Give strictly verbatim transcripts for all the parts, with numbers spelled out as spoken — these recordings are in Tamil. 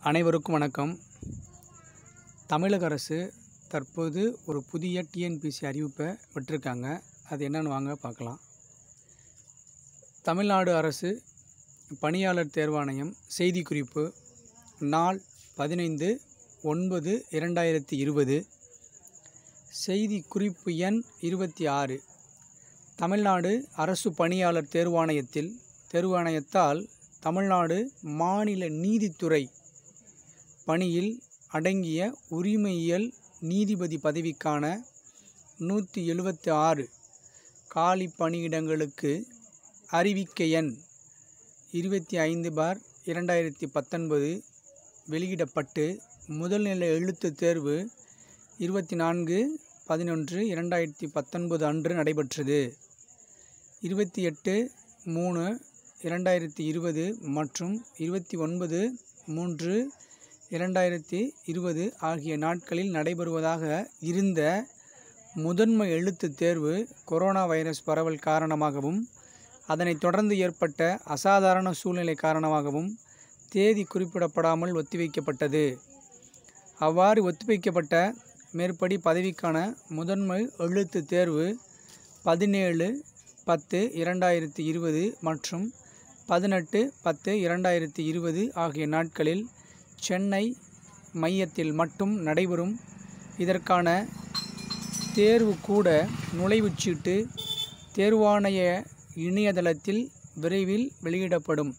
அனைவருக்கும் வணக்கம். தமிழக அரசு தற்போது ஒரு புதிய டிஎன்பிஎஸ்சி அறிவிப்பை விட்டிருக்காங்க. அது என்னன்னு வாங்க பார்க்கலாம். தமிழ்நாடு அரசு பணியாளர் தேர்வாணையம் செய்திக்குறிப்பு நாள் பதினைந்து ஒன்பது இரண்டாயிரத்தி இருபது. செய்தி குறிப்பு எண் இருபத்தி ஆறு. தமிழ்நாடு அரசு பணியாளர் தேர்வாணையத்தில் தேர்வாணையத்தால் தமிழ்நாடு மாநில நீதித்துறை பணியில் அடங்கிய உரிமையியல் நீதிபதி பதவிக்கான நூற்றி எழுபத்தி ஆறு காலி பணியிடங்களுக்கு அறிவிக்கை எண் இருபத்தி ஐந்து பார் இரண்டாயிரத்தி பத்தொன்பது வெளியிடப்பட்டு முதல்நிலை எழுத்துத் தேர்வு இருபத்தி நான்கு பதினொன்று இரண்டாயிரத்தி பத்தொன்பது அன்று நடைபெற்றது. இருபத்தி எட்டு மூணு இரண்டாயிரத்தி இருபது மற்றும் இருபத்தி ஒன்பது மூன்று இரண்டாயிரத்தி இருபது ஆகிய நாட்களில் நடைபெறுவதாக இருந்த முதன்மை எழுத்துத் தேர்வு கொரோனா வைரஸ் பரவல் காரணமாகவும் அதனைத் தொடர்ந்து ஏற்பட்ட அசாதாரண சூழ்நிலை காரணமாகவும் தேதி குறிப்பிடப்படாமல் ஒத்திவைக்கப்பட்டது. அவ்வாறு ஒத்திவைக்கப்பட்ட மேற்படி பதவிக்கான முதன்மை எழுத்துத் தேர்வு பதினேழு பத்து இரண்டாயிரத்தி இருபது மற்றும் பதினெட்டு பத்து இரண்டாயிரத்தி இருபது ஆகிய நாட்களில் சென்னை மையத்தில் மட்டும் நடைபெறும். இதற்கான தேர்வு கூட நுழைவுச்சீட்டு தேர்வாணைய இணையதளத்தில் விரைவில் வெளியிடப்படும்.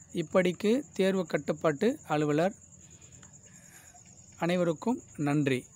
இப்படிக்கு தேர்வு கட்டுப்பாட்டு அலுவலர். அனைவருக்கும் நன்றி.